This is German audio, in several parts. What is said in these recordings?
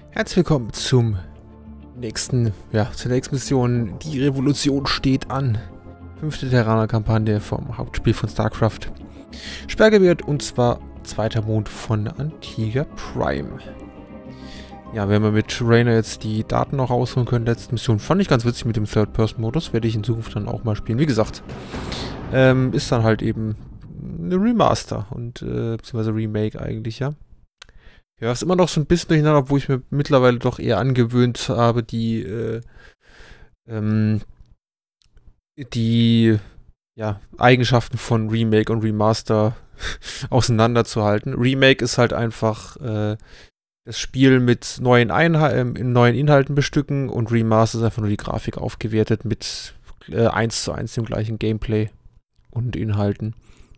Herzlich willkommen zur nächsten Mission. Die Revolution steht an. 5. Terraner-Kampagne vom Hauptspiel von StarCraft. Sperrgebiet und zwar 2. Mond von Antigua Prime. Ja, wenn wir mit Raynor jetzt die Daten noch rausholen können, letzte Mission fand ich ganz witzig mit dem Third-Person-Modus, werde ich in Zukunft dann auch mal spielen. Wie gesagt, ist dann halt eben eine Remaster und beziehungsweise Remake eigentlich, ja. Ja, ist immer noch so ein bisschen durcheinander, obwohl ich mir mittlerweile doch eher angewöhnt habe, die Eigenschaften von Remake und Remaster auseinanderzuhalten. Remake ist halt einfach das Spiel mit neuen Inhalten bestücken und Remaster ist einfach nur die Grafik aufgewertet mit 1:1 dem gleichen Gameplay und Inhalten.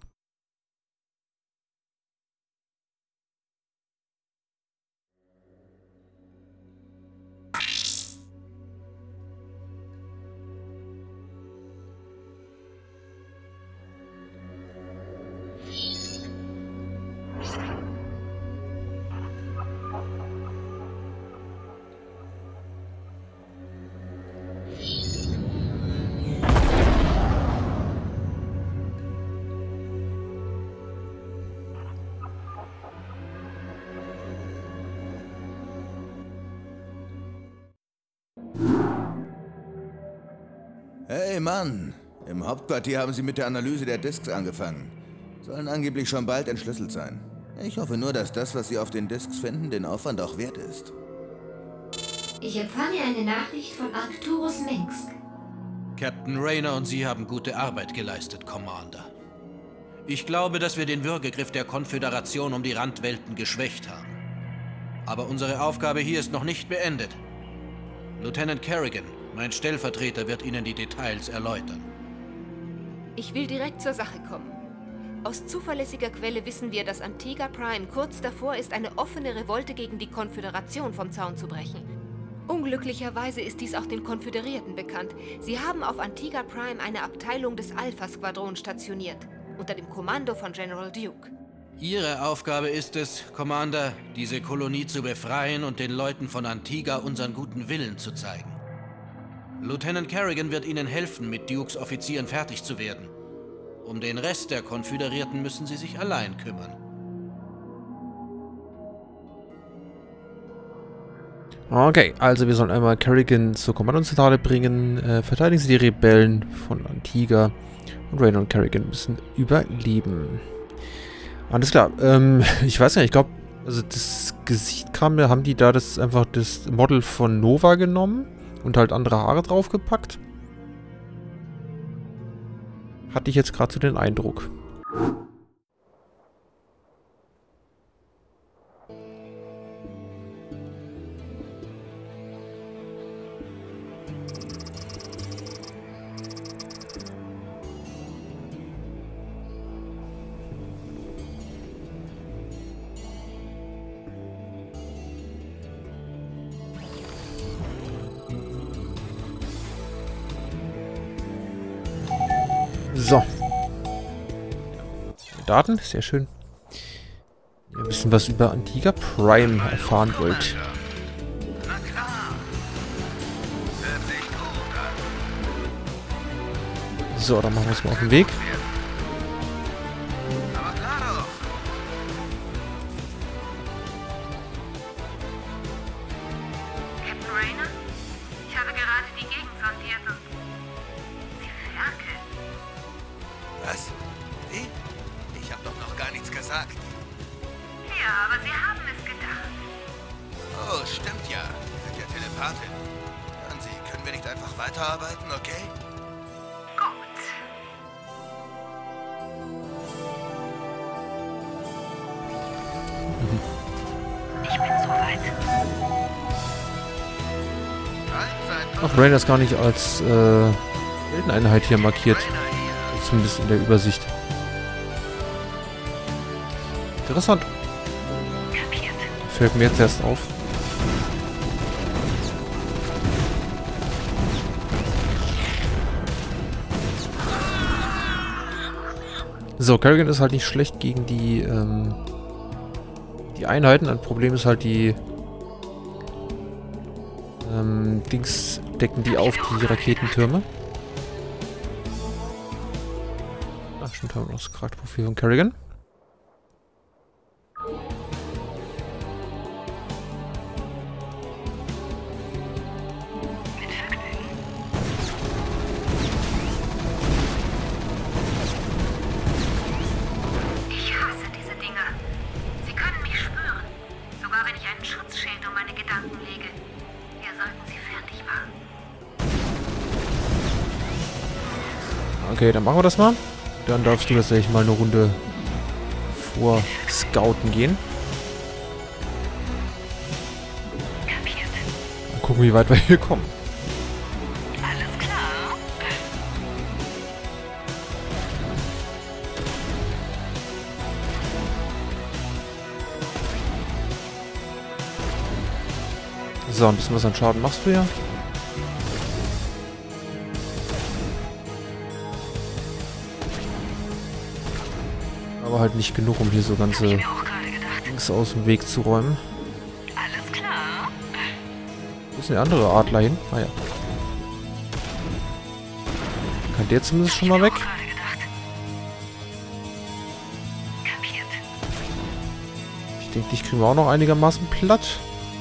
Hey Mann, im Hauptquartier haben sie mit der Analyse der Disks angefangen. Sollen angeblich schon bald entschlüsselt sein. Ich hoffe nur, dass das, was sie auf den Disks finden, den Aufwand auch wert ist. Ich empfange eine Nachricht von Arcturus Minsk. Captain Raynor und Sie haben gute Arbeit geleistet, Commander. Ich glaube, dass wir den Würgegriff der Konföderation um die Randwelten geschwächt haben. Aber unsere Aufgabe hier ist noch nicht beendet. Lieutenant Kerrigan, mein Stellvertreter, wird Ihnen die Details erläutern. Ich will direkt zur Sache kommen. Aus zuverlässiger Quelle wissen wir, dass Antigua Prime kurz davor ist, eine offene Revolte gegen die Konföderation vom Zaun zu brechen. Unglücklicherweise ist dies auch den Konföderierten bekannt. Sie haben auf Antigua Prime eine Abteilung des Alpha-Squadrons stationiert, unter dem Kommando von General Duke. Ihre Aufgabe ist es, Commander, diese Kolonie zu befreien und den Leuten von Antigua unseren guten Willen zu zeigen. Lieutenant Kerrigan wird Ihnen helfen, mit Dukes Offizieren fertig zu werden. Um den Rest der Konföderierten müssen Sie sich allein kümmern. Okay, also wir sollen einmal Kerrigan zur Kommandozentrale bringen. Verteidigen Sie die Rebellen von Antigua. Und Raynor und Kerrigan müssen überleben. Alles klar. Ich weiß nicht, ich glaube, also das Gesicht kam, haben die da einfach das Model von Nova genommen und halt andere Haare draufgepackt? Hatte ich jetzt gerade so den Eindruck. So. Daten, sehr schön. Ihr wissen, was über Antigua Prime erfahren wollt. Na klar. Hört sich gut an. So, dann machen wir uns mal auf den Weg. Aber klar doch. Captain Raynor? Ich habe gerade die Gegend sondiert und sie ferkeln. Was? Wie? Ich habe doch noch gar nichts gesagt. Ja, aber sie haben es gedacht. Oh, stimmt ja. Wir sind ja Telepathin. Hören Sie, können wir nicht einfach weiterarbeiten, okay? Gut. Ich bin soweit. Ach, Raynor ist gar nicht als Heldeneinheit hier markiert. Zumindest in der Übersicht. Interessant. Kapiert. Fällt mir jetzt erst auf. So, Kerrigan ist halt nicht schlecht gegen die Einheiten. Ein Problem ist halt die Dings decken die auf, die Raketentürme. Ach, stimmt, haben wir noch das Charakterprofil von Kerrigan. Ich hasse diese Dinger. Sie können mich spüren. Sogar wenn ich einen Schutzschild um meine Gedanken lege. Wir sollten sie fertig machen. Okay, dann machen wir das mal. Dann darfst du tatsächlich mal eine Runde vor Scouten gehen. Mal gucken, wie weit wir hier kommen. Alles klar. So, ein bisschen was an Schaden machst du ja. Aber halt nicht genug, um hier so ganze Dings aus dem Weg zu räumen. Alles klar. Wo ist denn der andere Adler hin? Ah ja. Kann der zumindest schon mal weg? Ich denke, dich kriegen wir auch noch einigermaßen platt.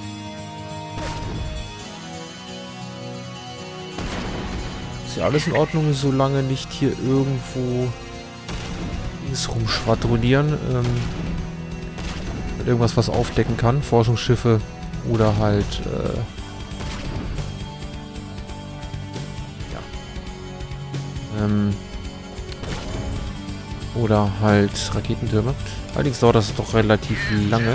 Ist ja alles in Ordnung, solange nicht hier irgendwo rumschwadronieren. Irgendwas, was aufdecken kann. Forschungsschiffe oder halt oder halt Raketentürme. Allerdings dauert das doch relativ lange.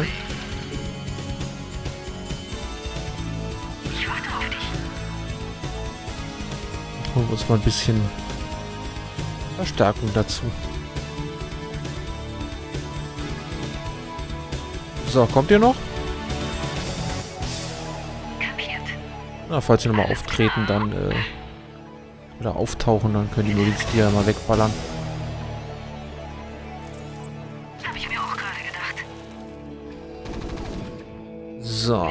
Ich warte auf dich. Holen wir uns mal ein bisschen Verstärkung dazu. So, kommt ihr noch? Na, falls sie nochmal auftreten, dann oder auftauchen, dann können die Marines die ja mal wegballern. Habe ich mir auch gerade gedacht. So.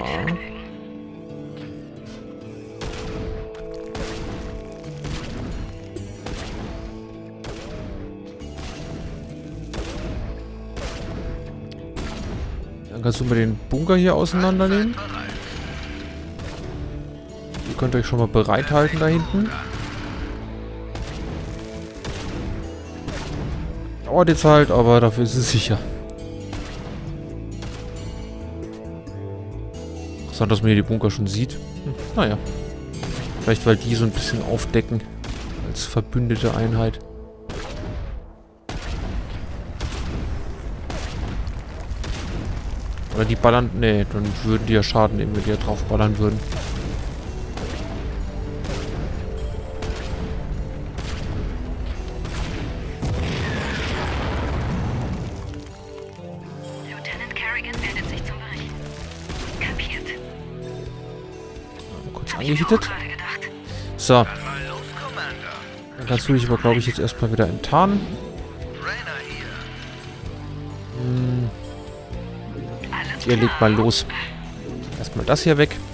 Dann kannst du mal den Bunker hier auseinandernehmen. Ihr könnt euch schon mal bereithalten da hinten. Dauert jetzt halt, aber dafür ist es sicher. Interessant, dass man hier die Bunker schon sieht. Naja. Vielleicht, weil die so ein bisschen aufdecken. Als verbündete Einheit. Oder die ballern... Nee, dann würden die ja Schaden nehmen, wenn die ja drauf ballern würden. Lieutenant Kerrigan meldet sich zum Bericht. Kapiert. Kurz Hab ich mir auch angehittet. gerade gedacht. So. Mal los, Commander. Dann kannst du dich aber, glaube ich, jetzt erstmal wieder enttarnen. Rainer hier. Alles Ihr legt mal los. Erstmal das hier weg.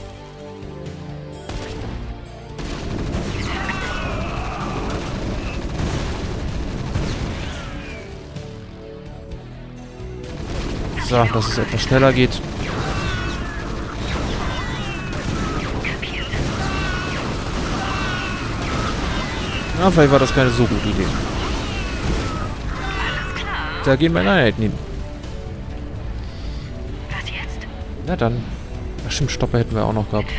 So, dass es etwas schneller geht. Ja, vielleicht war das keine so gute Idee. Da gehen wir in Einheiten hin. Was jetzt? Na dann. Ach stimmt, Stopper hätten wir auch noch gehabt.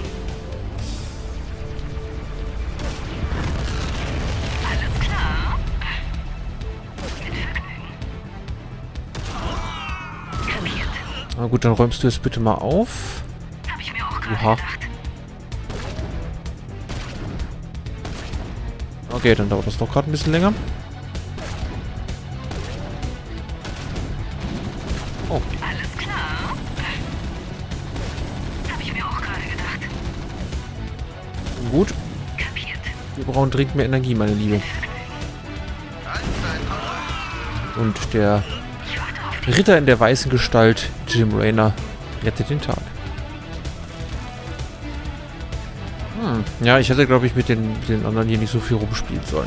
Alles klar. Mit Vergnügen. Kapiert. Na gut, dann räumst du es bitte mal auf. Habe ich mir auch gerade Oha. gedacht. Okay, dann dauert das doch gerade ein bisschen länger. Oh, Alles klar. Habe ich mir auch gerade gedacht. gut. Kapiert. Wir brauchen dringend mehr Energie, meine Liebe. Und der Ich warte auf dich. Ritter in der weißen Gestalt, Jim Raynor, rettet den Tag. Ja, ich hätte, glaube ich, mit den anderen hier nicht so viel rumspielen sollen.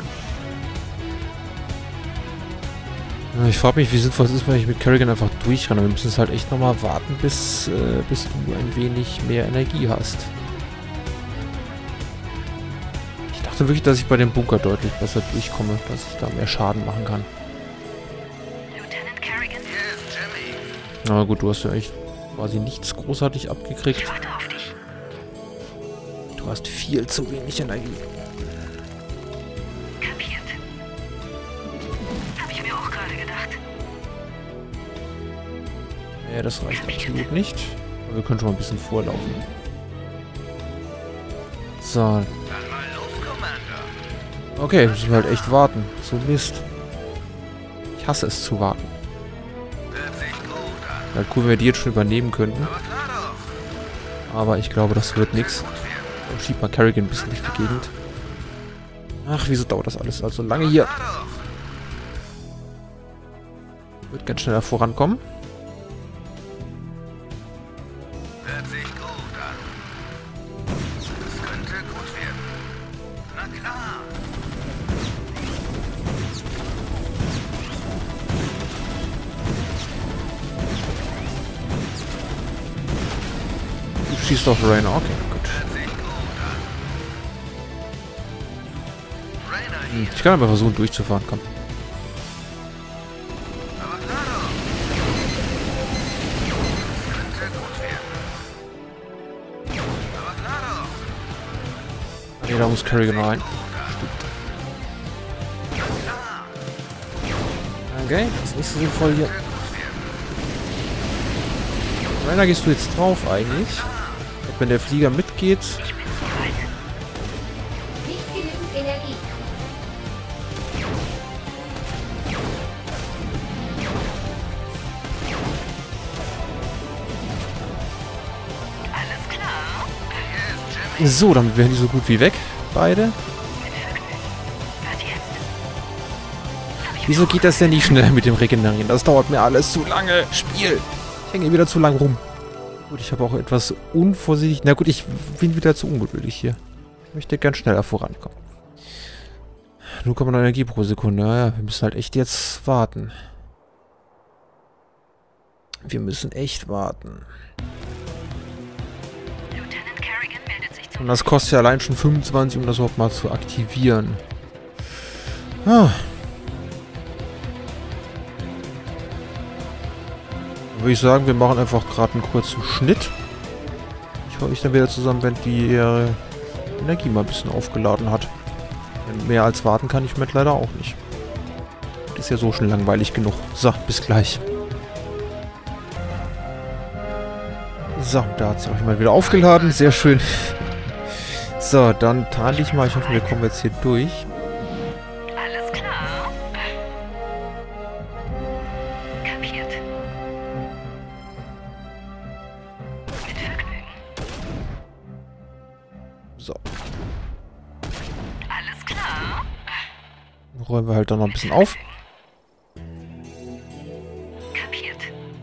Ich frage mich, wie sinnvoll es ist, wenn ich mit Kerrigan einfach durch kann. Aber wir müssen es halt echt nochmal warten, bis du ein wenig mehr Energie hast. Ich dachte wirklich, dass ich bei dem Bunker deutlich besser durchkomme, dass ich da mehr Schaden machen kann. Lieutenant Kerrigan? Yes, Jimmy. Aber gut, du hast ja echt quasi nichts großartig abgekriegt. Ich warte auf dich. Du hast viel zu wenig Energie. Kapiert. Habe ich mir auch gerade gedacht. Ja, das reicht absolut nicht. Aber wir können schon mal ein bisschen vorlaufen. So. Dann mal los, Commander. Okay, müssen wir halt echt warten. So Mist. Ich hasse es zu warten. Hört sich gut an. Halt cool, wenn wir die jetzt schon übernehmen könnten. Aber klar doch. Aber ich glaube, das wird nichts. Dann schiebt mal Kerrigan ein bisschen durch die Gegend. Ach, wieso dauert das alles also lange hier? Klar doch. Wird ganz schneller vorankommen. Hört sich gut an. Das könnte gut werden. Na klar. Du schießt auf Rainer. Okay, gut. Hört sich gut an. Rainer hier. Ich kann aber versuchen durchzufahren. Komm. Aber klar doch. Das könnte gut werden. Aber klar doch. Nee, da muss Kerrigan rein. Okay, das ist nicht so sinnvoll hier. Rainer, gehst du jetzt drauf eigentlich? Wenn der Flieger mitgeht. Ich bin soweit. Nicht genügend Energie. Alles klar. Yes, Jimmy. So, damit wären die so gut wie weg. Beide. Was jetzt? Wieso geht das denn nicht schneller mit dem Regenerieren? Das dauert mir alles zu lange. Spiel. Ich hänge wieder zu lang rum. Gut, ich habe auch etwas unvorsichtig. Na gut, ich bin wieder zu ungeduldig hier. Ich möchte ganz schneller vorankommen. 0,9 Energie pro Sekunde. Naja, wir müssen halt echt jetzt warten. Wir müssen echt warten. Lieutenant Kerrigan meldet sich Und das kostet ja allein schon 25, um das überhaupt mal zu aktivieren. Ah. Dann würde ich sagen, wir machen einfach gerade einen kurzen Schnitt. Ich hole mich dann wieder zusammen, wenn die Energie mal ein bisschen aufgeladen hat. Denn mehr als warten kann ich mit leider auch nicht. Das ist ja so schon langweilig genug. So, bis gleich. So, da hat es auch jemand wieder aufgeladen. Sehr schön. So, dann tarn ich mal. Ich hoffe, wir kommen jetzt hier durch. Alles klar. Kapiert. Mit Vergnügen. So, Alles klar. räumen wir halt dann noch ein bisschen auf. Kapiert.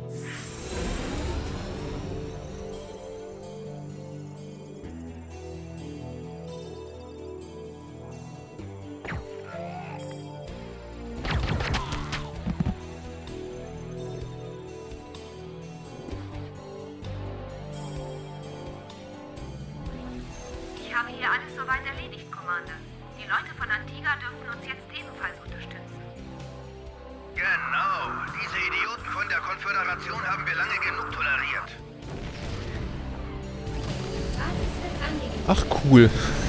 Ich habe hier alles soweit erledigt, Commander. Die Leute von Antigua dürfen uns jetzt ebenfalls unterstützen. Genau. Diese Idioten von der Konföderation haben wir lange genug toleriert. Basis wird angegeben. Ach, cool.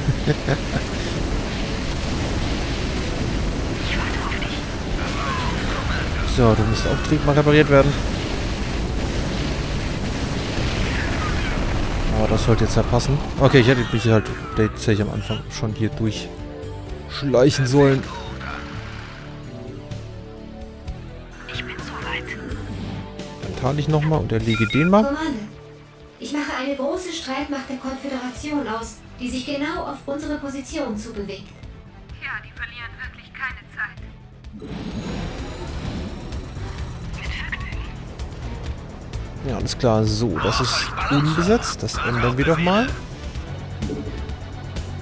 Ich warte auf dich. So, du musst auch dringend mal repariert werden. Aber das sollte jetzt ja passen. Okay, ich hätte mich halt tatsächlich am Anfang schon hier durchschleichen sollen. Ich bin soweit. Dann tarn ich nochmal und erlege den mal. Commander, ich mache eine große Streitmacht der Konföderation aus, die sich genau auf unsere Position zubewegt. Ja, die verlieren wirklich keine Zeit. Ja, alles klar. So, das ist unbesetzt. Das ändern wir doch mal.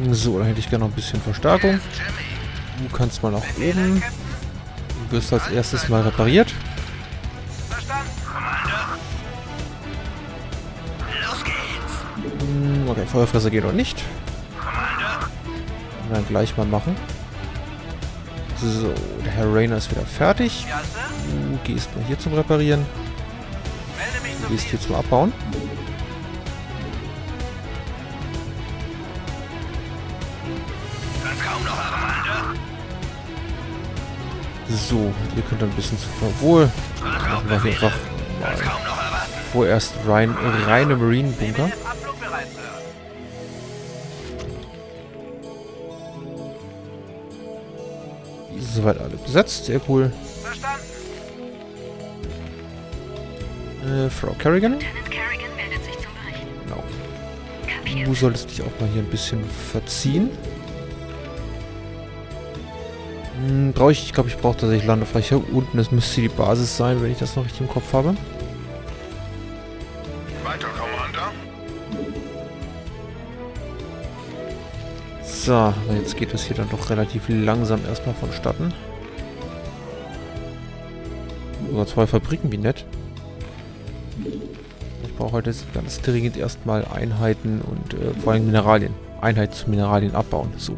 So, dann hätte ich gerne noch ein bisschen Verstärkung. Du kannst mal nach oben. Du wirst als erstes mal repariert. Okay, Feuerfresser geht noch nicht. Dann gleich mal machen. So, der Herr Rainer ist wieder fertig. Du gehst mal hier zum Reparieren. Du gehst hier zum Abbauen. So, ihr könnt ein bisschen zu wohl. Machen wir hier einfach mal vorerst reine Marine-Bunker. Soweit alle besetzt, sehr cool. Frau Kerrigan. Genau. Du solltest dich auch mal hier ein bisschen verziehen. Ich glaube, ich brauche tatsächlich Landefläche. Unten, das müsste die Basis sein, wenn ich das noch richtig im Kopf habe. Weiter, Commander. So, jetzt geht das hier dann doch relativ langsam erstmal vonstatten. Sogar 2 Fabriken, wie nett. Ich brauche heute jetzt ganz dringend erstmal Einheiten und vor allem Mineralien. Einheiten zu Mineralien abbauen. So.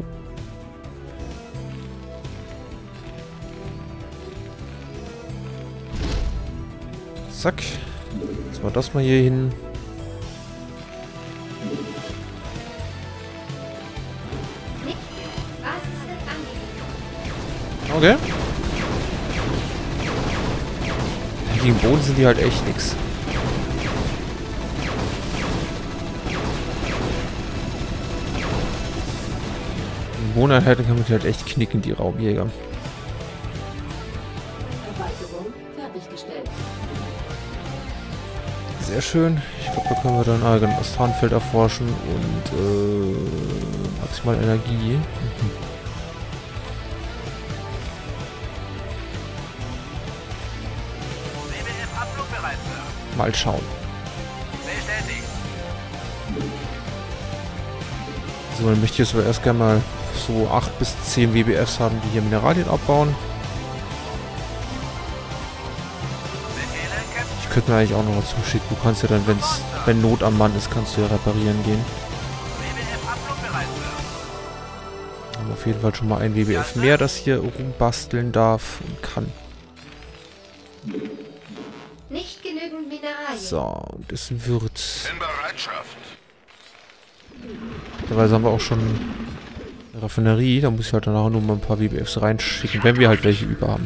Zack. Jetzt mal das mal hier hin. Okay. Gegen Boden sind die halt echt nix. In Wohneinheiten kann man die halt echt knicken, die Raumjäger. Sehr schön. Ich glaube, da können wir dann das Tarnfeld erforschen und maximal Energie. Mal schauen. So, dann möchte ich jetzt aber erst gerne mal so 8 bis 10 WBFs haben, die hier Mineralien abbauen. Ich könnte mir eigentlich auch noch was zuschicken. Du kannst ja dann, wenn Not am Mann ist, kannst du ja reparieren gehen. Haben auf jeden Fall schon mal ein WBF mehr, das hier rumbasteln darf und kann. Nicht genügend Mineralien. So, und es wird... In Bereitschaft. Dabei haben wir auch schon eine Raffinerie. Da muss ich halt danach nur mal ein paar WBFs reinschicken, wenn wir halt welche über haben.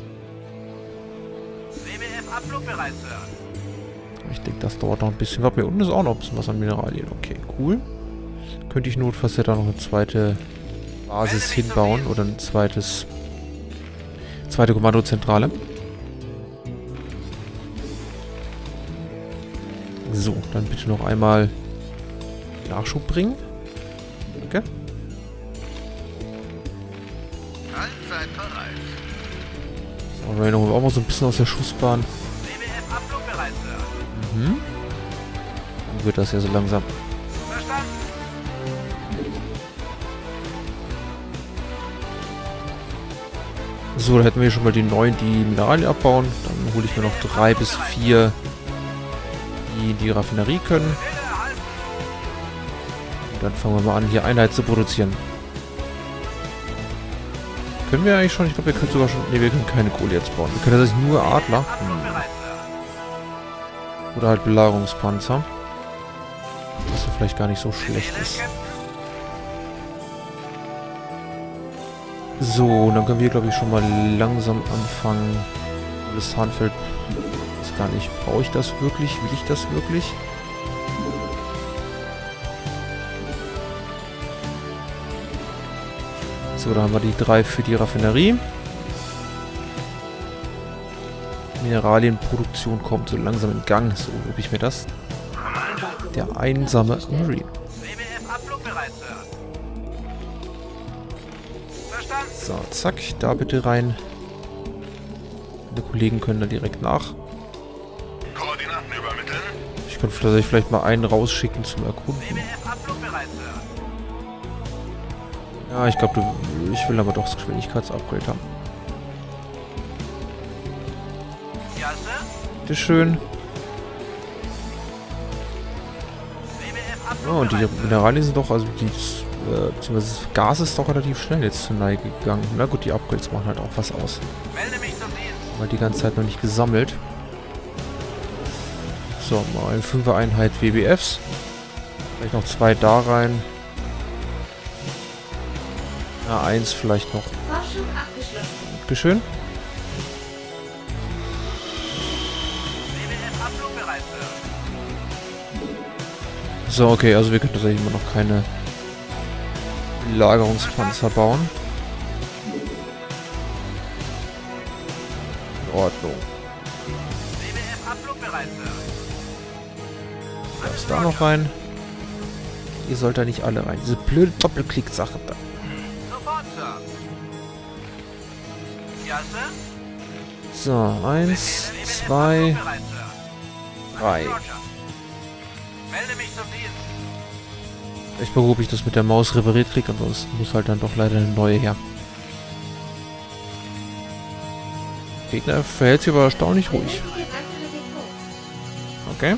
Ich denke, das dauert noch ein bisschen. Hier unten ist auch noch ein bisschen was an Mineralien. Okay, cool. Könnte ich notfalls ja da noch eine zweite Basis hinbauen oder ein zweite Kommandozentrale. So, dann bitte noch einmal Nachschub bringen. Okay. Allzeit bereit. So, Rainer holen wir auch mal so ein bisschen aus der Schussbahn. Mhm. Dann wird das ja so langsam. So, da hätten wir hier schon mal die 9, die Mineralien abbauen. Dann hole ich mir noch 3 bis 4, die Raffinerie können. Und dann fangen wir mal an, hier Einheit zu produzieren. Können wir eigentlich schon? Ich glaube, wir können sogar schon... Ne, wir können keine Kohle jetzt bauen. Wir können tatsächlich nur Adler. Oder halt Belagerungspanzer. Was ja vielleicht gar nicht so schlecht ist. So, und dann können wir, glaube ich, schon mal langsam anfangen. Das Tarnfeld ist gar nicht. Brauche ich das wirklich? Will ich das wirklich? So, da haben wir die 3 für die Raffinerie. Mineralienproduktion kommt so langsam in Gang. So lobe ich mir das. Der einsame Marine. So, zack, da bitte rein. Die Kollegen können da direkt nach. Koordinaten übermitteln. Ich könnte vielleicht mal einen rausschicken zum Erkunden. Ja, ich glaube, ich will aber doch das Geschwindigkeitsupgrade haben. Bitte schön. Oh, und die Mineralien sind doch, also beziehungsweise das Gas ist doch relativ schnell jetzt zur Neige gegangen. Na gut, die Upgrades machen halt auch was aus. Weil die ganze Zeit noch nicht gesammelt. So, mal eine 5er Einheit WBFs. Vielleicht noch 2 da rein. Ja, 1 vielleicht noch. Forschung abgeschlossen. Dankeschön. So, okay, also wir können tatsächlich immer noch keine Lagerungspanzer bauen. In Ordnung. Was da noch rein? Ihr sollt da nicht alle rein. Diese blöde Doppelklick-Sache da. So, 1, 2, 3. Ich mal, ob ich das mit der Maus repariert kriege, ansonsten muss halt dann doch leider eine neue her. Gegner verhält sich aber erstaunlich ruhig. Okay.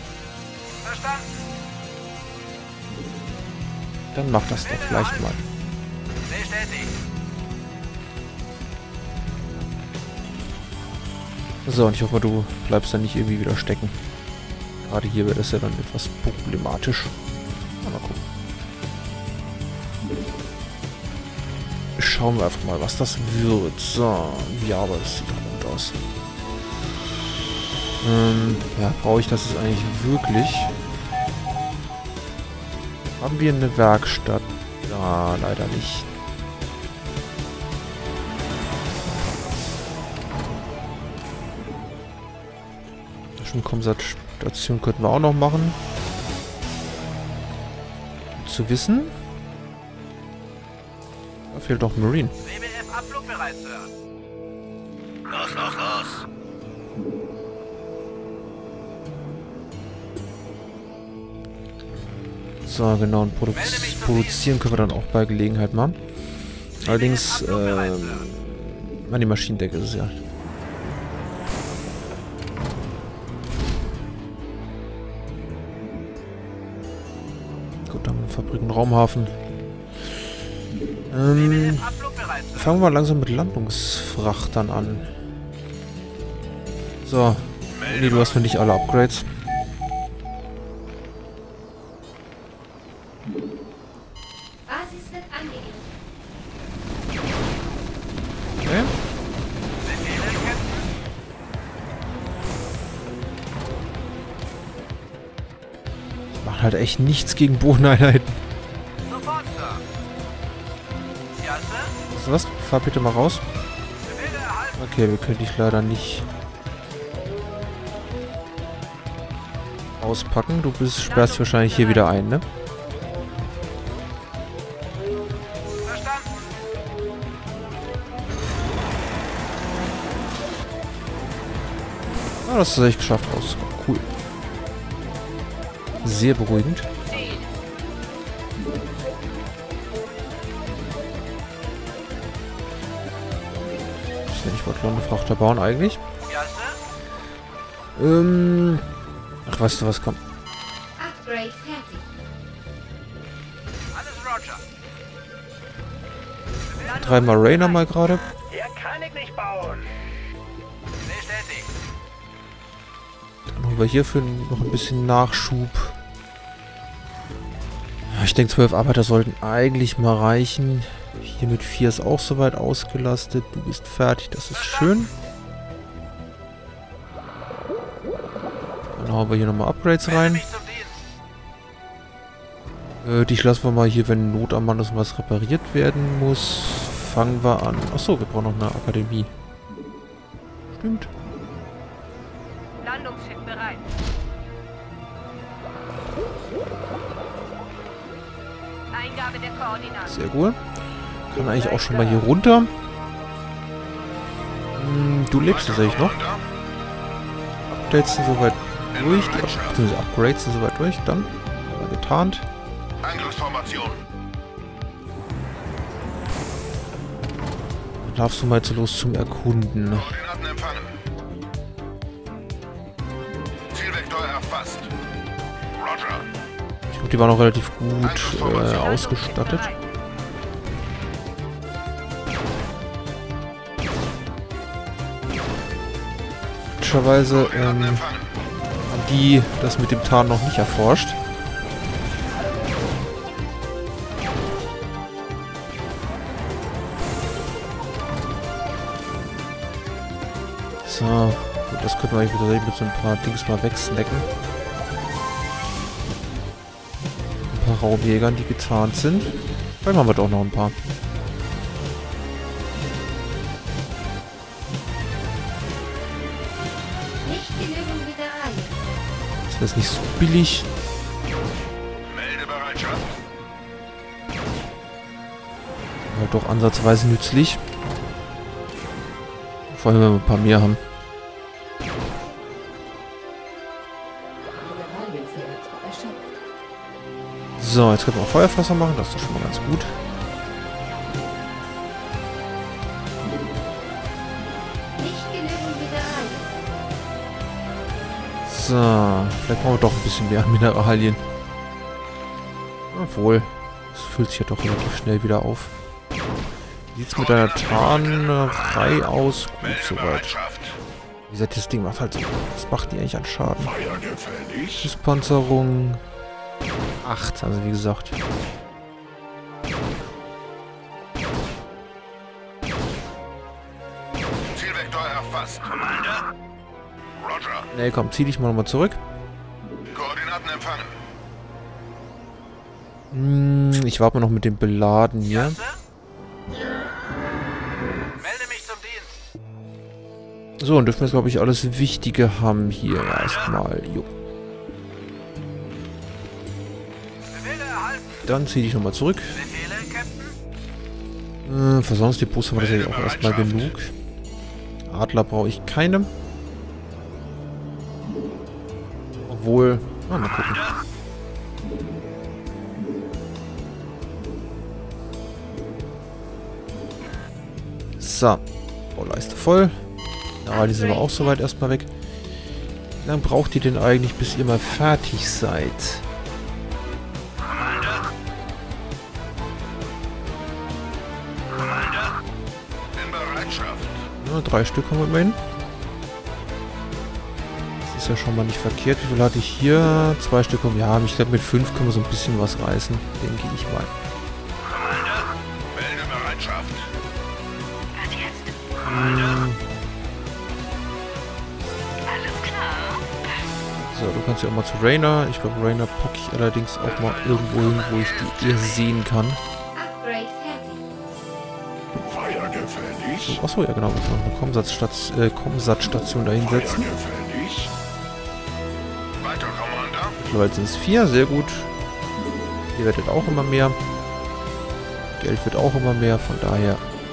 Dann mach das doch vielleicht mal. So, und ich hoffe, du bleibst dann nicht irgendwie wieder stecken. Gerade hier wird das ja dann etwas problematisch. Mal gucken. Schauen wir einfach mal, was das wird. So, ja, aber das sieht doch gut aus. Ja, brauche ich das jetzt eigentlich wirklich? Haben wir eine Werkstatt? Ja, leider nicht. Zwischenkommenstation könnten wir auch noch machen. Zu wissen. Da fehlt doch Marine. Los, los, los! So, genau, und produzieren können wir dann auch bei Gelegenheit mal. Allerdings, an die Maschinendecke ist es ja. Gut, dann Fabriken, Raumhafen. Fangen wir langsam mit Landungsfrachtern an. So, nee, du hast für nicht alle Upgrades. Basis wird angegeben. Okay. Ich mache halt echt nichts gegen Bodeneinheiten. Was? Fahr bitte mal raus. Okay, wir können dich leider nicht auspacken. Du sperrst wahrscheinlich hier wieder ein, ne? Ah, das hast du echt geschafft aus. Cool. Sehr beruhigend. Ich wollte Landefrachter bauen eigentlich. Ach, weißt du was, komm. Upgrade fertig. Dreimal Rainer mal gerade. Hier kann ich nicht bauen. Dann holen wir hierfür noch ein bisschen Nachschub. Ja, ich denke, 12 Arbeiter sollten eigentlich mal reichen. Hier mit 4 ist auch soweit ausgelastet. Du bist fertig, das ist schön. Dann hauen wir hier nochmal Upgrades rein. Dich lassen wir mal hier, wenn Not am Mann ist und was repariert werden muss. Fangen wir an. Achso, wir brauchen noch eine Akademie. Stimmt. Landungsschiff bereit. Eingabe der Koordinaten. Sehr gut. Kann eigentlich auch schon mal hier runter. Du lebst tatsächlich noch. Updates sind soweit durch. Die Upgrades sind soweit durch. Dann getarnt. Angriffsformation. darfst du mal jetzt los zum Erkunden. Koordinaten empfangen. Zielvektor erfasst. Roger. Ich glaube, die waren auch relativ gut ausgestattet. Möglicherweise haben die das mit dem Tarn noch nicht erforscht. So, gut, das können wir eigentlich mit so ein paar Dings mal wegsnacken. Ein paar Raubjägern, die getarnt sind. Vielleicht haben wir doch noch ein paar. Das ist nicht so billig. Meldebereitschaft. Aber doch ansatzweise nützlich. Vor allem, wenn wir ein paar mehr haben. So, jetzt können wir auch Feuerfresser machen. Das ist doch schon mal ganz gut. So, vielleicht brauchen wir doch ein bisschen mehr Mineralien. Obwohl, es füllt sich ja doch relativ schnell wieder auf. Wie sieht es mit deiner Tarnerei aus? Gut, soweit. Wie gesagt, das Ding macht halt so. Was macht die eigentlich an Schaden? Schusspanzerung. 8, also wie gesagt. Zielvektor erfasst. Commander. Roger. Ne, komm, zieh dich mal nochmal zurück. Koordinaten empfangen. Ich warte mal noch mit dem Beladen hier. Melde mich zum Dienst. So, und dürfen wir jetzt, glaube ich, alles Wichtige haben hier erstmal. Jo. Dann zieh dich nochmal zurück. Versorgungsdepots haben wir tatsächlich auch erstmal genug. Adler brauche ich keine. Obwohl... mal gucken. So. Bauleiste voll. Ja, die sind aber auch soweit erstmal weg. Wie lange braucht ihr denn eigentlich, bis ihr mal fertig seid? Ja, 3 Stück haben wir immerhin. Das ist ja schon mal nicht verkehrt. Wie viel hatte ich hier? 2 Stück haben wir. Ja, ich glaube mit 5 können wir so ein bisschen was reißen. Denke ich mal. Meldebereitschaft. So, du kannst ja auch mal zu Rainer. Ich glaube, Rainer packe ich allerdings auch mal irgendwo hin, wo ich die eher sehen kann. So, achso, ja genau. Wir können noch eine Kommsatzstation da hinsetzen. Mittlerweile sind es 4, sehr gut. Ihr werdet auch immer mehr. Geld wird auch immer mehr, von daher...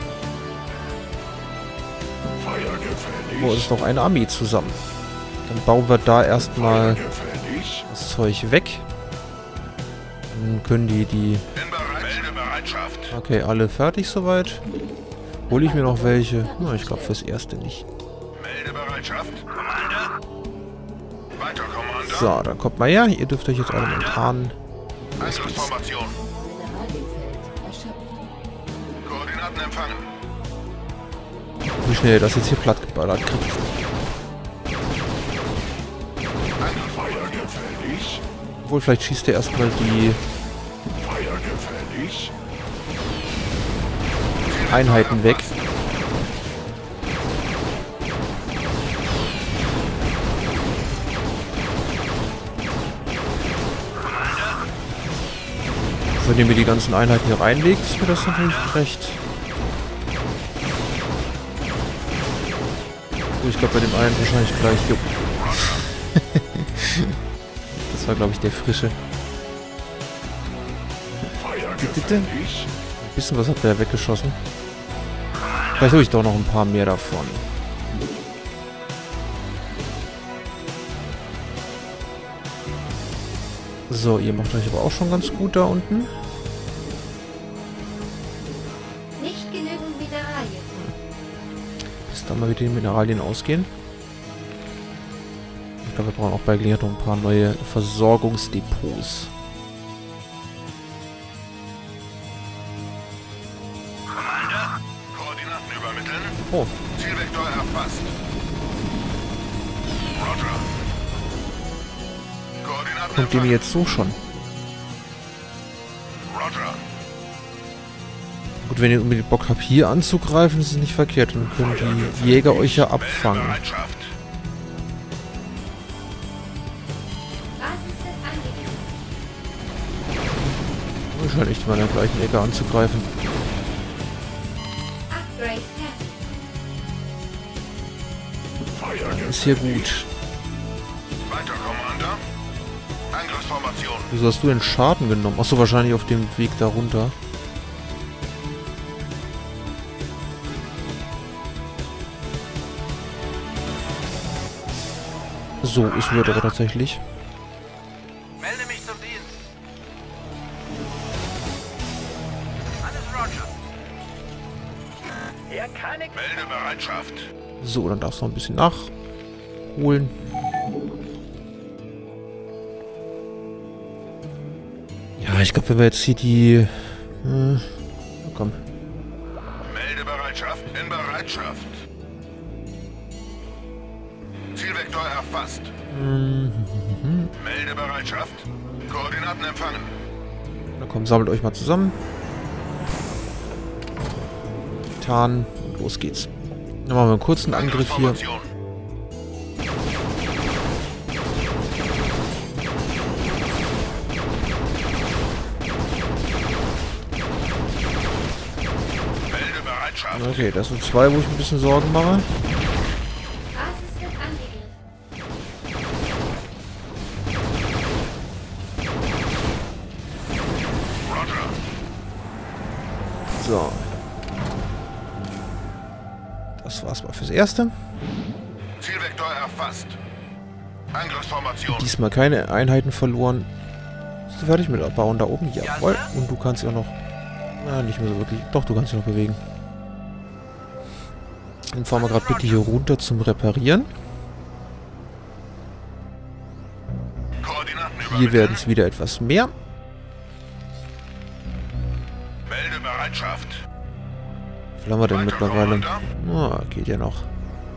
Wo ist noch eine Armee zusammen? Dann bauen wir da erstmal das Zeug weg. Dann können die... Okay, alle fertig soweit. Hole ich mir noch welche? Na, ich glaube fürs Erste nicht. So, dann kommt mal her. Ihr dürft euch jetzt alle mal tarnen. Koordinaten empfangen. Wie schnell ihr das jetzt hier platt geballert kriegt. Obwohl, vielleicht schießt ihr erstmal die Einheiten weg. Wenn ihr mir die ganzen Einheiten hier reinlegt, ist mir das natürlich recht. Ich glaube bei dem einen wahrscheinlich gleich. Jo. Das war glaube ich der frische. Ein bisschen was hat der weggeschossen. Vielleicht habe ich doch noch ein paar mehr davon. So, ihr macht euch aber auch schon ganz gut da unten. Nicht genügend Mineralien. mal wieder die Mineralien ausgehen. Ich glaube, wir brauchen auch bei Gelegenheit noch ein paar neue Versorgungsdepots. Commander, Koordinaten übermitteln. Oh, Zielvektor erfasst. Roger. Koordinaten kommt dem jetzt so schon? Roger. Gut, wenn ihr unbedingt Bock habt, hier anzugreifen, ist es nicht verkehrt. Dann können die Jäger euch ja abfangen. Meldebereitschaft. Basis wird angegeben. Wahrscheinlich nicht mal in der gleichen Ecke anzugreifen. Upgrade fertig. Ist hier gut. Weiter, Commander. Angriffsformation. Wieso hast du den Schaden genommen? Achso, wahrscheinlich auf dem Weg da runter. So, es wird aber tatsächlich. Melde mich zum Dienst. Alles Roger. Hier kann ich... Meldebereitschaft. So, dann darfst du noch ein bisschen nachholen. Ja, ich glaube, wenn wir jetzt hier die... komm. Meldebereitschaft in Bereitschaft. Zielvektor erfasst. Meldebereitschaft. Koordinaten empfangen. Na komm, sammelt euch mal zusammen. Tarn und los geht's. Dann machen wir einen kurzen Angriff hier. Angriffsformation. Meldebereitschaft. Okay, das sind zwei, wo ich ein bisschen Sorgen mache. Basis wird angegriffen. Roger. So. Das war's mal fürs Erste. Zielvektor erfasst. Angriffsformation. Diesmal keine Einheiten verloren. Bist du fertig mit Abbauen da oben? Jawohl. Und du kannst ja noch... Na, nicht mehr so wirklich. Doch, du kannst dich noch bewegen. Dann fahren wir gerade bitte hier runter zum Reparieren. Koordinaten Hier übermitteln. werden es wieder etwas mehr. Meldebereitschaft. Wie viel haben wir denn Weiter, mittlerweile? Commander. Geht ja noch.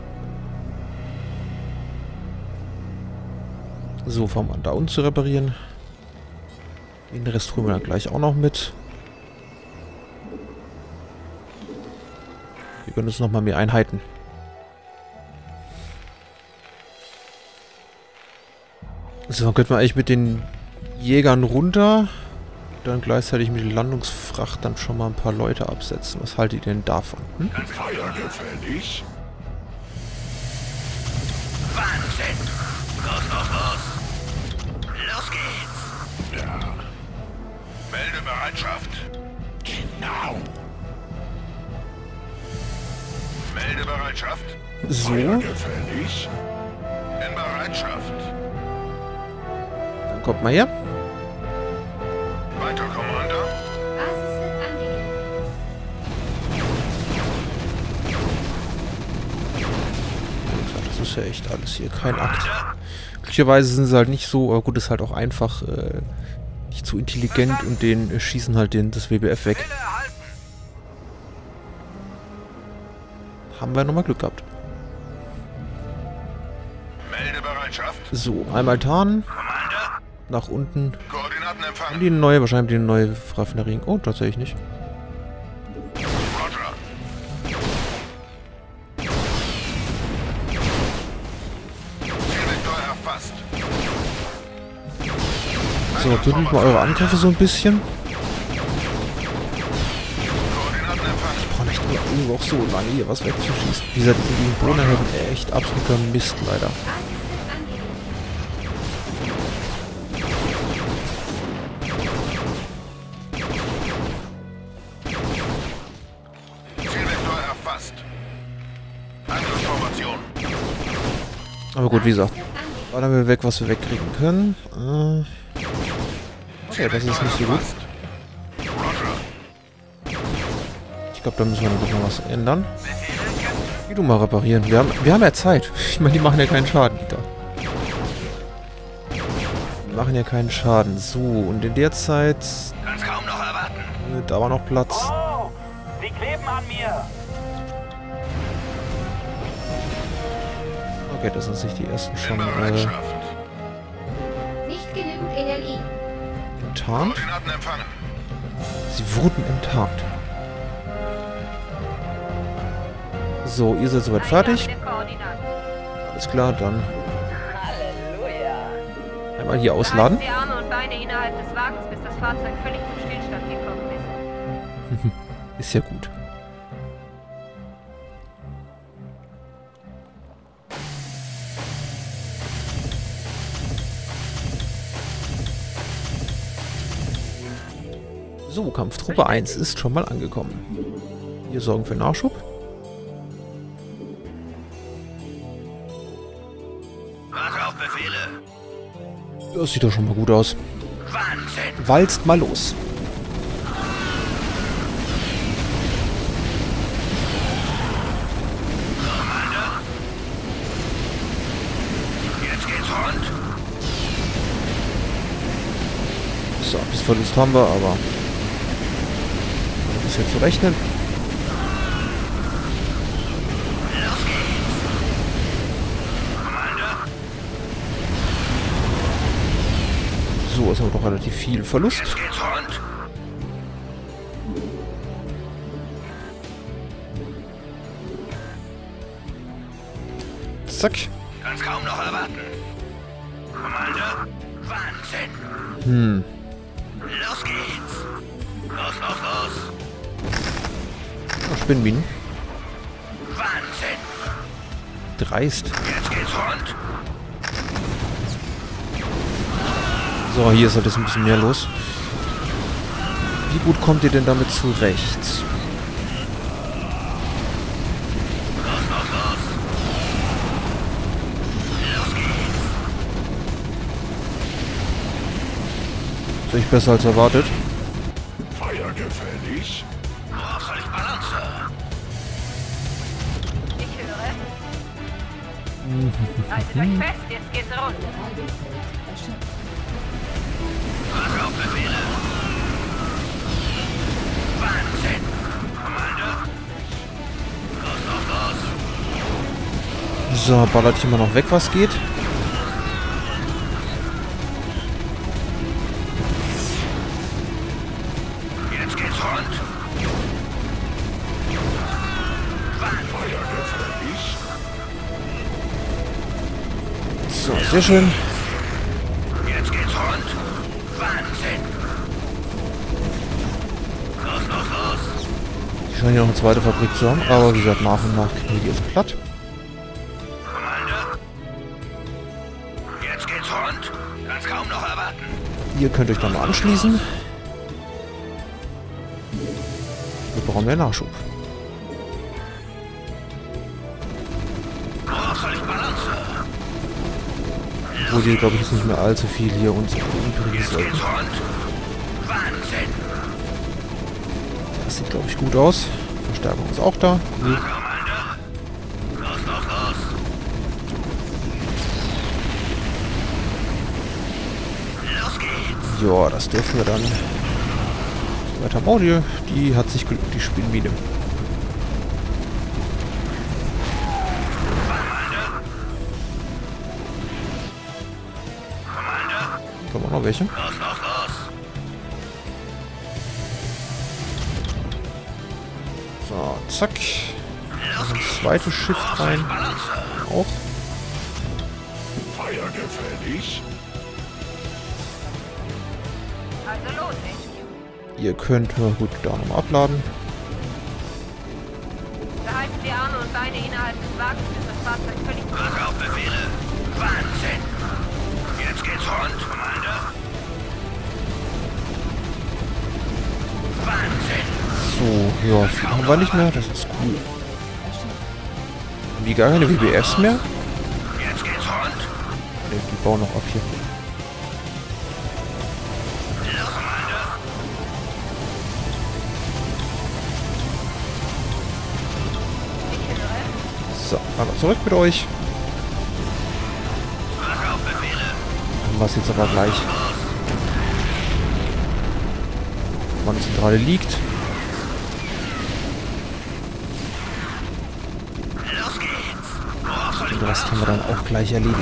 So, fahren wir an da unten zu reparieren. Den Rest holen wir dann gleich auch noch mit. Wir können uns noch mal mehr Einheiten. So, dann könnten wir eigentlich mit den Jägern runter. Dann gleichzeitig mit der Landungsfracht dann schon mal ein paar Leute absetzen. Was haltet ihr denn davon? Hm? Feuergefällig. Wahnsinn! Los, los, los! Los geht's! Ja. Meldebereitschaft. Genau. Meldebereitschaft. So, Gefällig. In Bereitschaft. dann kommt mal her. Weiter, Commander. Basis wird angegriffen. Das ist ja echt alles hier kein Akt. Glücklicherweise sind sie halt nicht so, aber gut, ist halt auch einfach nicht so intelligent und den schießen halt das WBF weg. Haben wir nochmal Glück gehabt. Meldebereitschaft. So, einmal tarnen. Commander. Nach unten. Koordinaten Haben empfangen. die eine neue, wahrscheinlich die neue Raffinerie. Oh, tatsächlich nicht. Roger. Zielvektor erfasst. So, bündelt mal eure Angriffe so ein bisschen. Koordinaten empfangen. Ich brauche nicht immer irgendwo auch so lange hier was wegzuschießen. Wie gesagt, die Bodenhelden echt absoluter Mist leider. Basis wird angegriffen. Zielvektor erfasst. Angriffsformation. Aber gut, wie gesagt. Wird angegriffen. Ballern wir weg, was wir wegkriegen können. Okay, das ist nicht so gut. Roger. Ich glaube, da müssen wir noch mal was ändern. Wie du mal reparieren. Wir haben ja Zeit. Ich meine, die machen ja keinen Schaden, die da. Die machen ja keinen Schaden. So, und in der Zeit... Kann's kaum noch erwarten. Da war noch Platz. Oh, sie kleben an mir. Okay, das sind sich die ersten schon Nicht genügend Energie. enttarnt. Koordinaten empfangen. Sie wurden enttarnt. So, ihr seid soweit fertig. Alles klar, dann einmal hier ausladen. Die Arme und Beine innerhalb des Wagens, bis das Fahrzeug völlig zum Stillstand gekommen ist. Ist ja gut. So, Kampftruppe 1 ist schon mal angekommen. Wir sorgen für Nachschub. Warte auf Befehle. Das sieht doch schon mal gut aus. Wahnsinn. Walzt mal los. Jetzt geht's rund. So, bis Verlust haben wir, aber das ist jetzt zu rechnen. Los geht's. Commander. So, ist aber doch relativ viel Verlust. Jetzt geht's rund. Zack. Kann's kaum noch erwarten. Commander. Wahnsinn. Los geht's. Los, los, los. Oh, Spinnenbienen. Wahnsinn. Dreist. Jetzt geht's rund. So, hier ist halt jetzt ein bisschen mehr los. Wie gut kommt ihr denn damit zurecht? Los, los, los. Los geht's. Ist echt besser als erwartet. Feuergefällig. Worauf soll ich Balance? Ich höre. Haltet euch fest, jetzt geht's rund. Warte auf Befehle. Wahnsinn. Commander. Los, los, los. So, ballert hier mal noch weg, was geht. Jetzt geht's rund. Feuergefällig. So, sehr schön. Jetzt geht's rund. Wahnsinn. Los, los, los. Die scheinen ja noch eine zweite Fabrik zu haben, aber wie gesagt, nach und nach kriegen die jetzt platt. Commander. Jetzt geht's rund. Kann's kaum noch erwarten. Ihr könnt euch dann mal anschließen. Wir brauchen mehr Nachschub. Worauf soll ich Balance? Wo die, glaube ich, jetzt nicht mehr allzu viel hier uns übrigen Jetzt sollten. geht's rund. Wahnsinn. Das sieht, glaube ich, gut aus. Verstärkung ist auch da. Nee. Commander. Los, los, los. Los geht's. Ja, das dürfen wir dann. Weiter Maudie, die hat sich gelobt, die Spinnenbiene. Kommen auch noch welche. Los, los, los. So, zack. Los Ein geht's. zweites Schiff rein. Balance. Auch. Feuergefällig. Also los, HQ. Ihr könnt, na gut, da nochmal abladen. Behalten die Arme und Beine innerhalb des Wagens, bis das Fahrzeug völlig zum Warte auf Befehle. Wahnsinn. Jetzt geht's rund, Commander. Wahnsinn. So, ja, viel haben wir nicht mehr, das ist cool. Haben die gar keine WBFs mehr? Jetzt geht's rund. Ne, die bauen noch ab hier. Los, Commander. Ich höre. So, einmal zurück mit euch. Was jetzt aber gleich Kommando-Zentrale liegt. Den Rest haben wir dann auch gleich erledigt.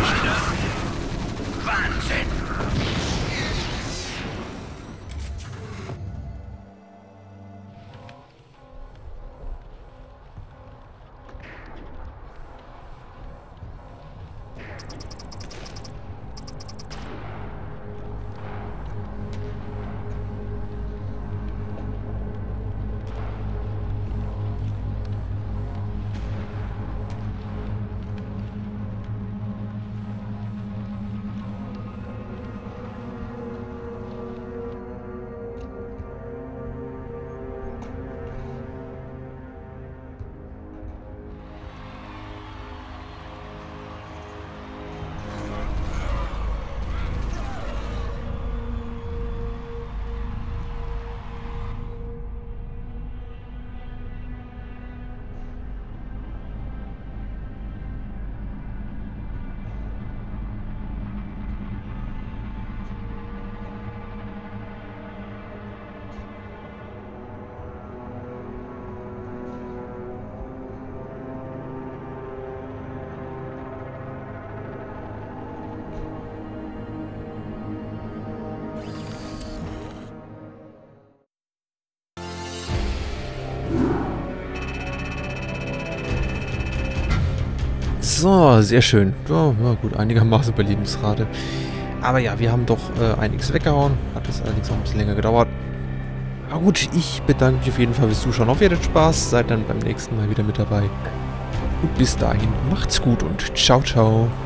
So, sehr schön. Ja, na gut, einigermaßen Überlebensrate. Aber ja, wir haben doch einiges weggehauen. Hat es allerdings auch ein bisschen länger gedauert. Aber gut, ich bedanke mich auf jeden Fall fürs Zuschauen. Hoffe, ihr hattet Spaß. Seid dann beim nächsten Mal wieder mit dabei. Und bis dahin, macht's gut und ciao, ciao.